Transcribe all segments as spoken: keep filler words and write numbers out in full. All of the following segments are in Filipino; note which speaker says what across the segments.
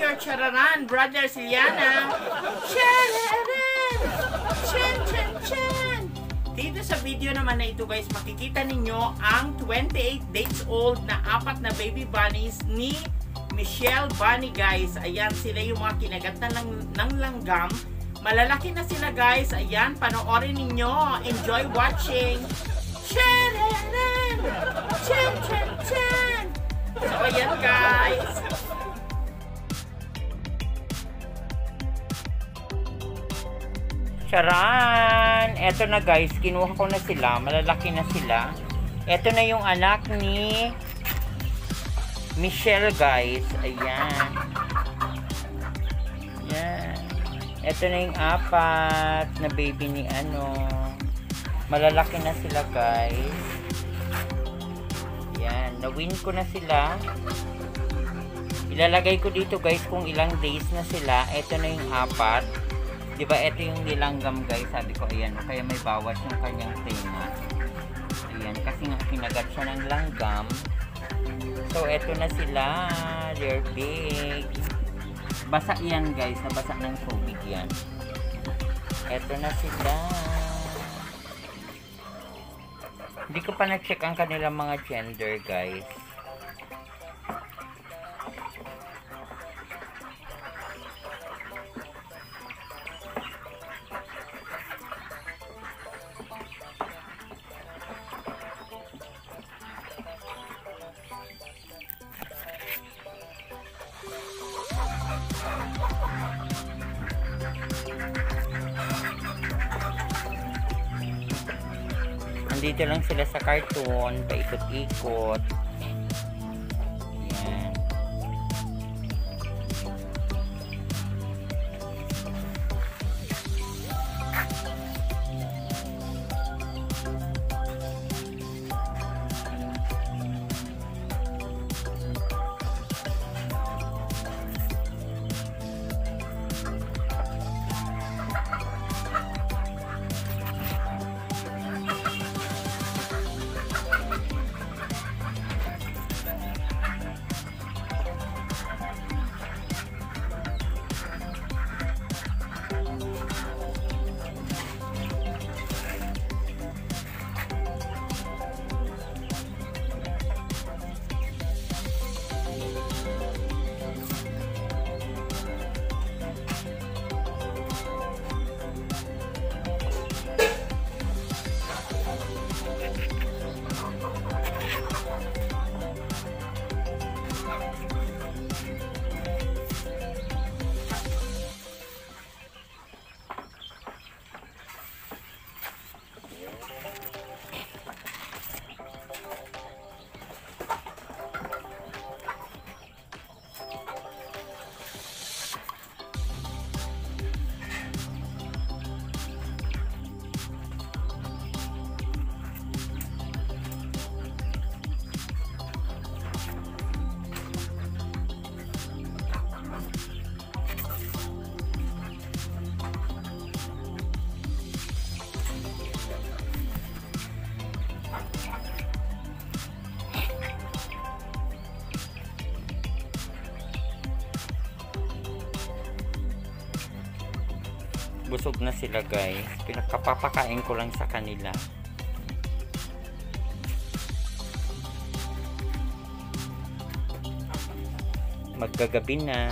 Speaker 1: Brother Chararan, Brother Siliana. Chararan! Chan, chan, chan! Dito sa video naman na ito guys, makikita ninyo ang twenty-eight days old na apat na baby bunnies ni Michelle Bunny guys. Ayan, sila yung mga kinagat na ng, ng langgam. Malalaki na sila guys. Ayan, panoorin ninyo. Enjoy watching. Chararan! Chan, chan, chan! So, ayan guys. Charan! Eto na guys, kinuha ko na sila. Malalaki na sila. Eto na yung anak ni Michelle guys. Ayan. Ayan. Eto na yung apat na baby ni ano. Malalaki na sila guys. Ayan. Na-win ko na sila. Ilalagay ko dito guys kung ilang days na sila. Eto na yung apat. Diba, ito yung nilanggam guys. Sabi ko, ayan, o, kaya may bawas yung kanyang tenga. Ayan, kasi nga kinagat siya ng langgam. So, ito na sila. They're big. Basa yan guys. Nabasa ng tubig yan. Ito na sila. Hindi ko pa na-check ang kanilang mga gender guys. Nandito lang sila sa cartoon, paikot-ikot. Yan. Busog na sila guys. Pinakapapakain ko lang sa kanila. Maggagabi na.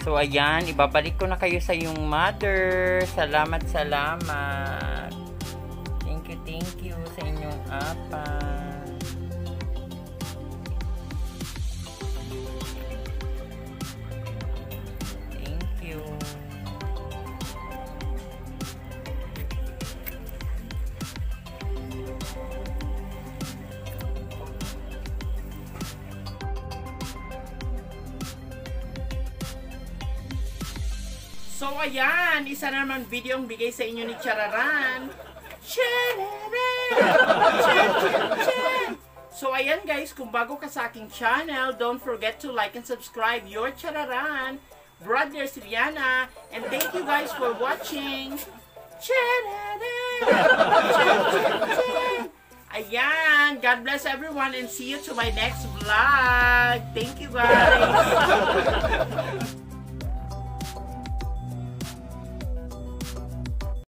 Speaker 1: So, ayan, ibabalik ko na kayo sa yung mother. Salamat, salamat. Thank you, thank you sa inyong apa. Thank you. So, ayan, isa na naman video ang bigay sa inyo ni Chararan. Chararan! Chan, chan, chan! So, ayan guys, kung bago ka sa aking channel, don't forget to like and subscribe your Chararan, Brother Siliana, and thank you guys for watching. Chararan! Chan, chan, chan! Ayan, God bless everyone and see you to my next vlog. Thank you guys!